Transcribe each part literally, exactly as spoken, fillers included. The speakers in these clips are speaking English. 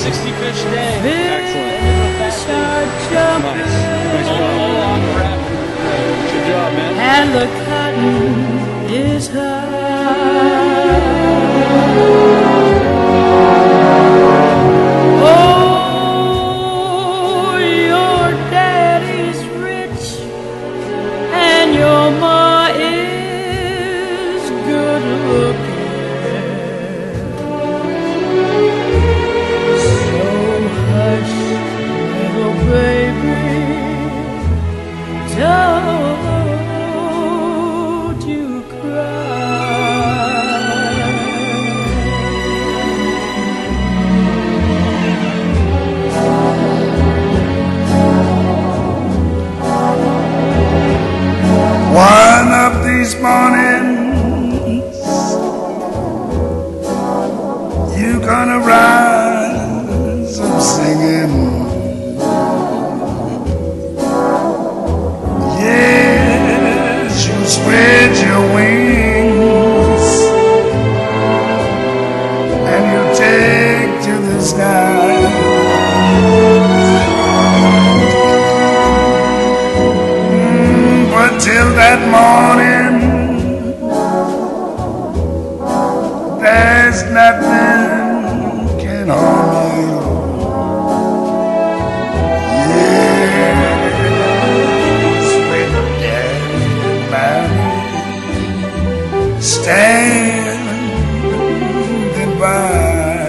sixty fish day. Excellent. Fish are jumping. Nice job. Good job, man. And the cotton is high. Oh, your daddy's rich and your ma is good looking. So hush, little baby, don't you cry. One of these mornings you're gonna rise up singing. Yes, you spread your wings and you take to the sky. Mm, but till that morning, there's nothing can harm you. Yes, with daddy and mommy standing by.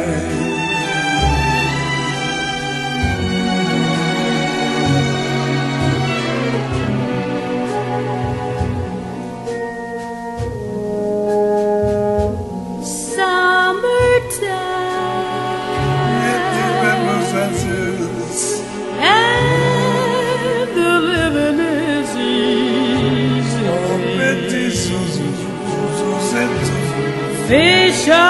And the living is easy. Fish are